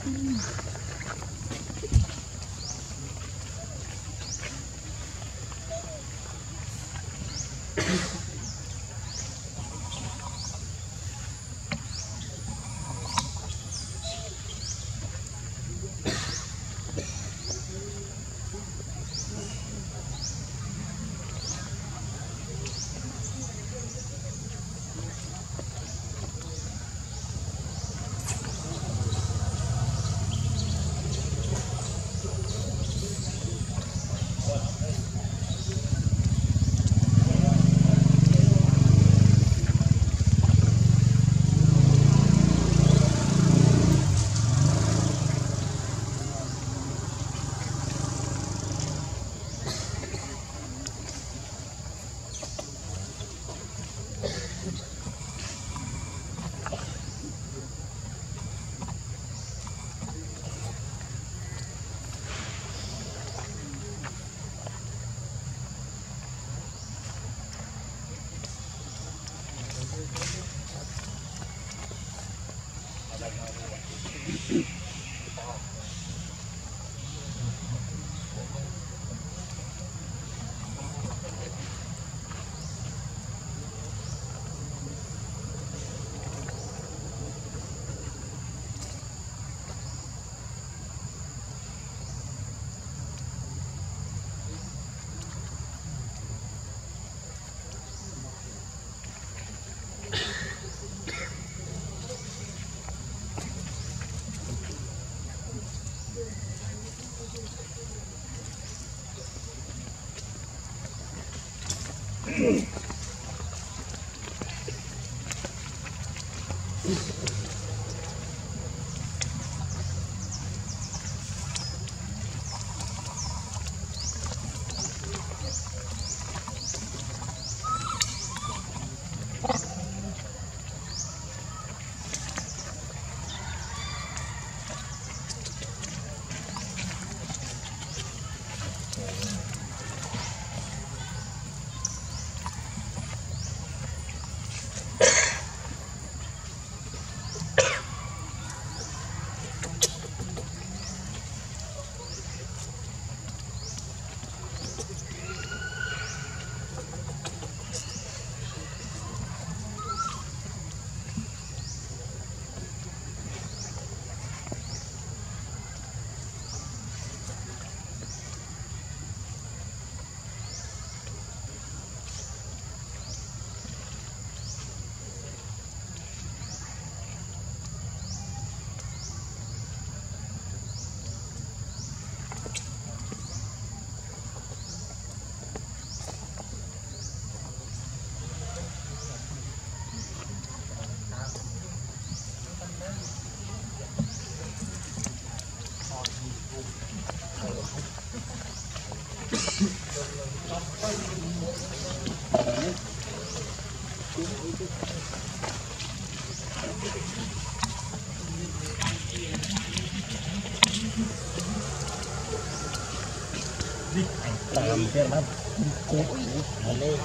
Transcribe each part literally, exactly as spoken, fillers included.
làm cái nó cút nó lên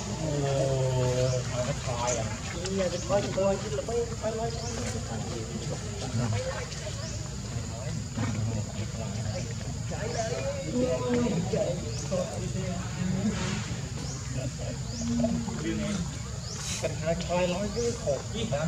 nó coi à cái coi coi chứ là phải phải lấy cần hai coi nói cái khổ chứ hả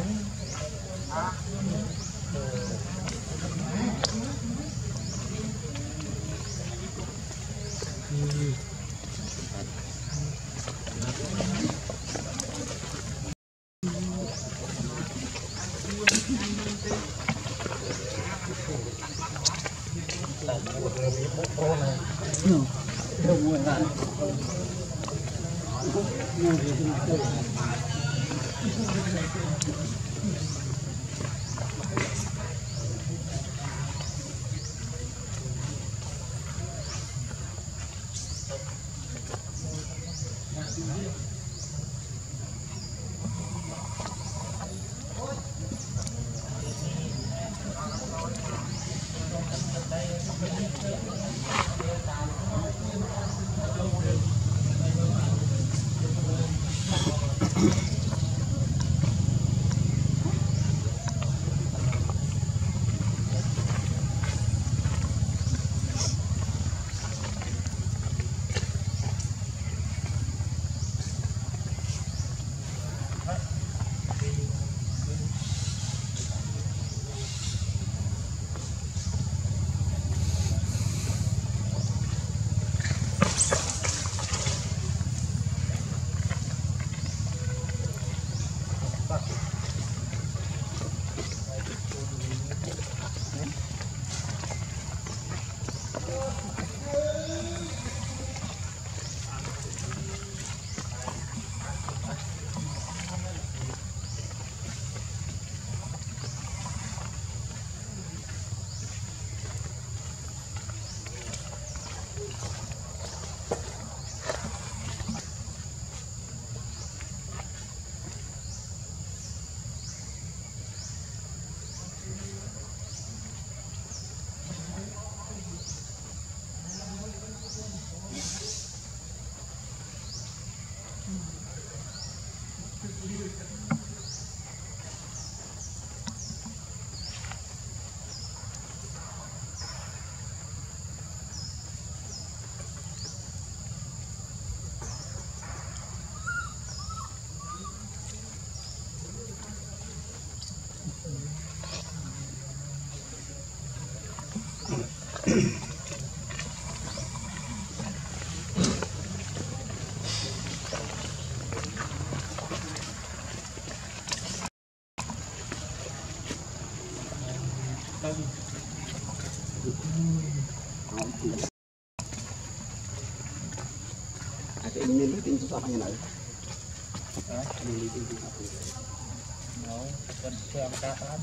Cái mình mới tin cho anh này. Mình đi tin cho anh. Nó cần xem cá lắm.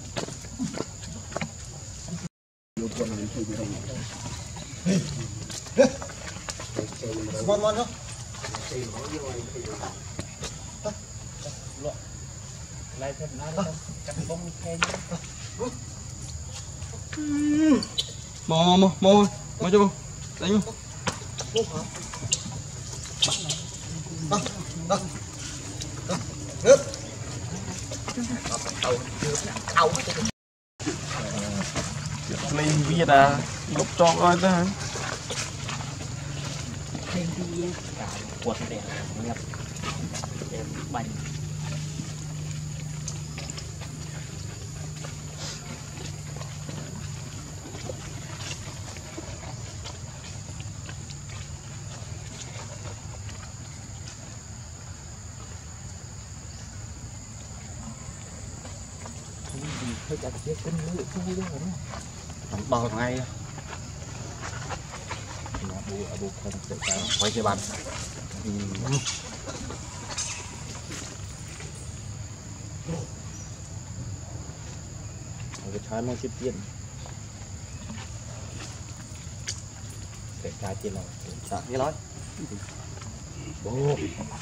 Lúc còn mình chơi cái này. Ngon ngon không? Lại thêm nó cắt bông khen. Mò mò mò mò cho đánh không? Lên viết à lúc cho coi thế hả? Thêm đi cả quật đẹp nhập đẹp bánh. Hơi chặt chiếc cân nữa chui đó hả? Bò ngay Abu abu không tự ta quay cái bàn. cái trái mau chip tiền cái trái tiền nào Dạ nghe nói. bố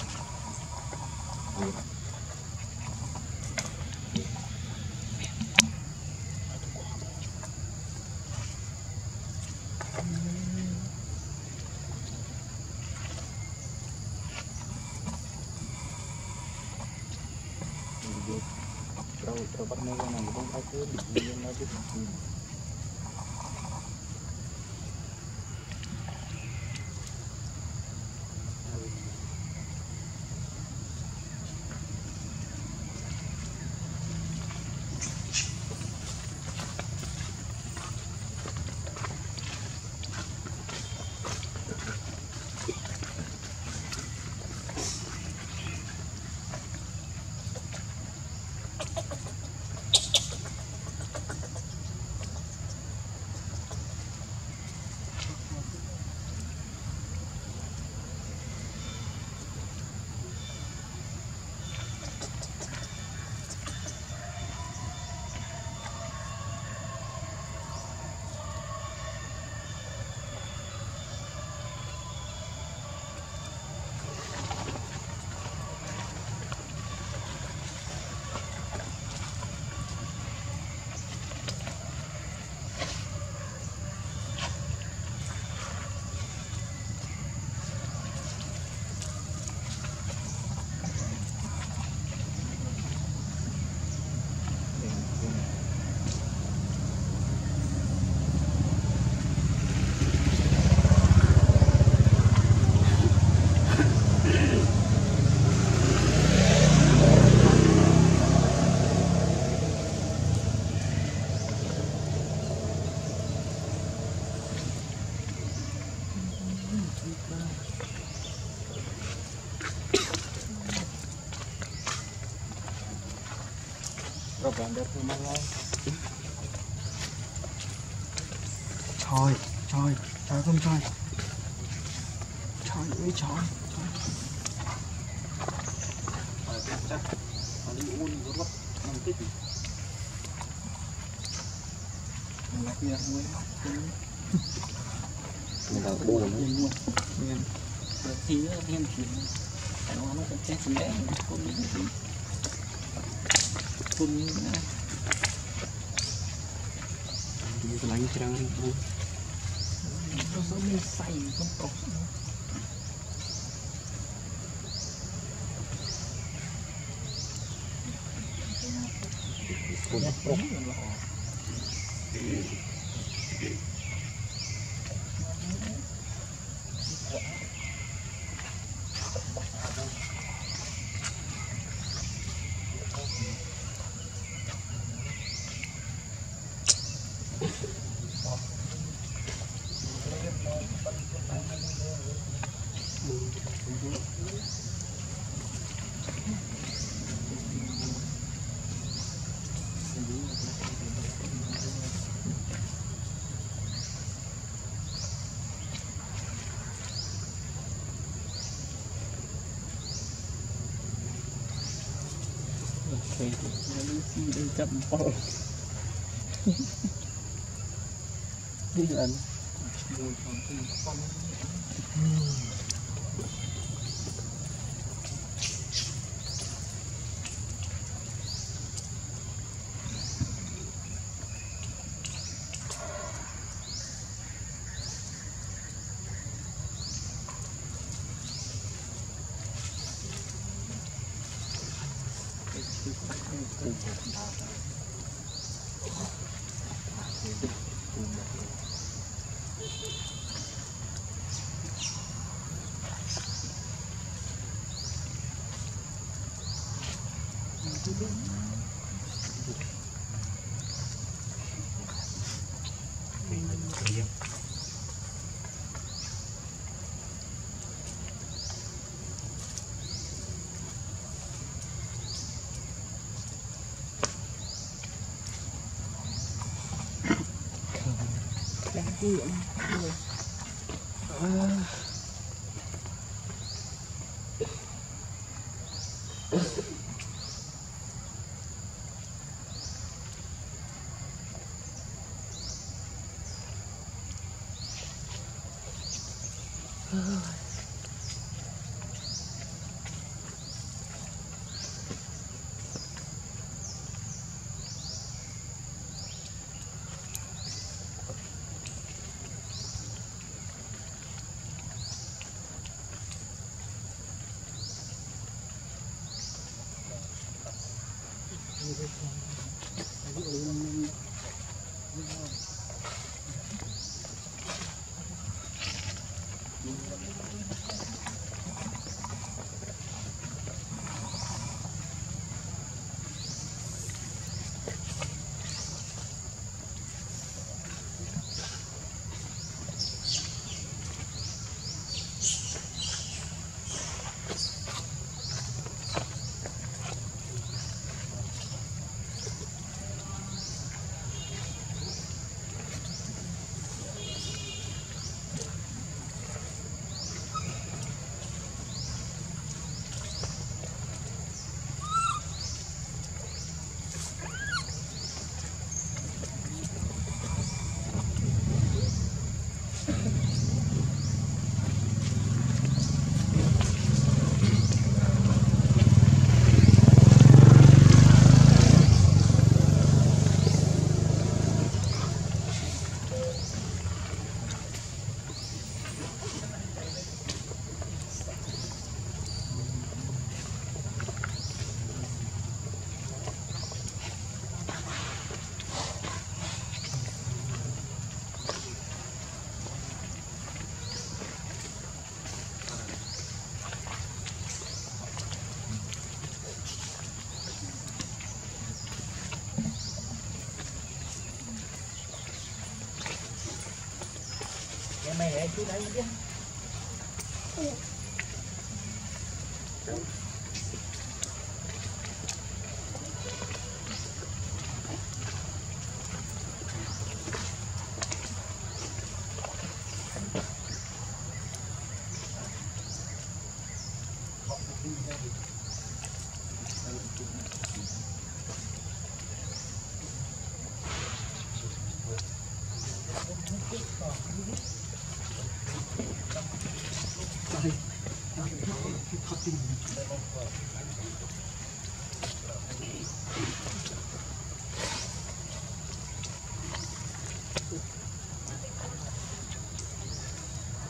Trâu trâu bắt mấy con này không phải cứ bị nó chứ. Rồi bạn đẹp thì mang ngon. Trời trời trời không trời. Trời ơi trời. Trời chắc nó đi uống rốt rốt năm tích. Nó kia mới. Mình đang buồn luôn. Nguyên. Thì nó thêm chuyện. Nó nó cũng chết xuống đấy. Con đi đi. Con đi nữa. Đi cái lạnh cái đang buồn. Nó sẽ mình say con tộc. Con tộc nó lọ. thì nó đi chậm bao đi lần mùi còn thì con Cái gì vậy? mày ấy chú đấy chứ Thank you.